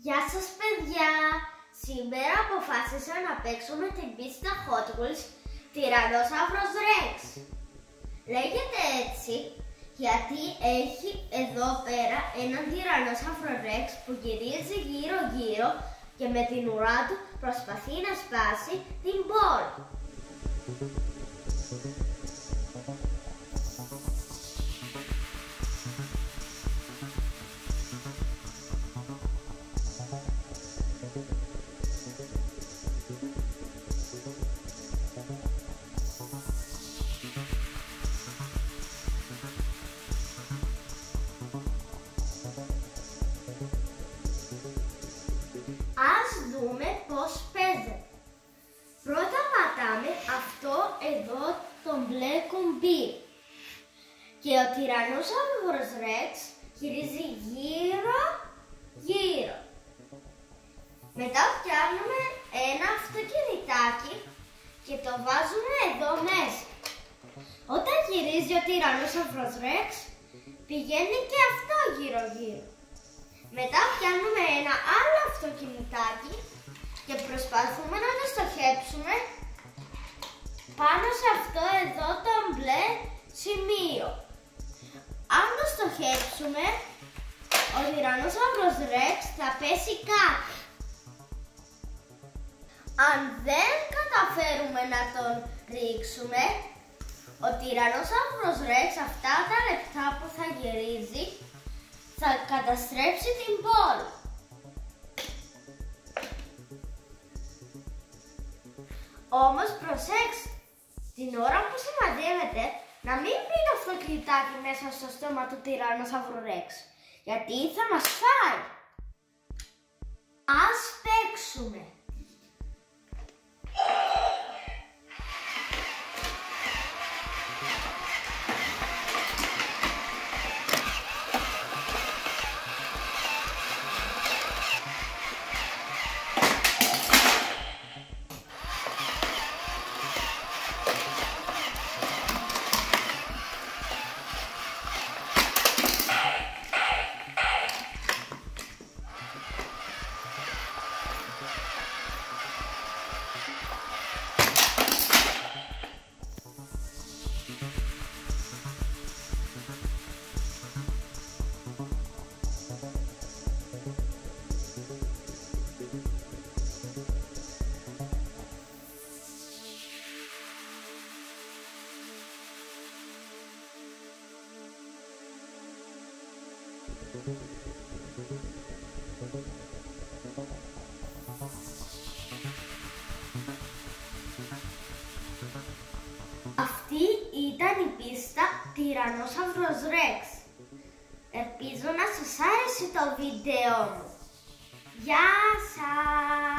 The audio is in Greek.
Γεια σας παιδιά! Σήμερα αποφάσισα να παίξω με την πίστα Hot Wheels Tyrannosaurus Rex. Λέγεται έτσι γιατί έχει εδώ πέρα έναν Tyrannosaurus Rex που γυρίζει γύρω γύρω και με την ουρά του προσπαθεί να σπάσει την μπολ. Ας δούμε πώς παίζεται. Πρώτα πατάμε αυτό εδώ το μπλε κουμπί και ο Tyrannosaurus Rex γυρίζει γύρω γύρω. Μετά φτιάχνουμε ένα αυτοκινητάκι και το βάζουμε εδώ μέσα. Όταν γυρίζει ο Tyrannosaurus Rex πηγαίνει και αυτό γύρω γύρω. Μετά φτιάχνουμε ένα άλλο αυτοκινητάκι και προσπαθούμε να το στοχεύσουμε πάνω σε αυτό εδώ το μπλε σημείο. Αν το στοχεύσουμε, ο Tyrannosaurus Rex θα πέσει κάτω. Αν δεν καταφέρουμε να τον ρίξουμε, ο Tyrannosaurus Rex αυτά τα λεπτά που θα γυρίζει θα καταστρέψει την μπολ. Όμως προσέξτε, την ώρα που σημαδεύετε να μην μπει το αυτοκινητάκι μέσα στο στόμα του Tyrannosaurus Rex, γιατί θα μας φάει. Ας παίξουμε. Αυτή ήταν η πίστα Tyrannosaurus Rex. Ελπίζω να σας άρεσε το βίντεο μου. Γεια σας!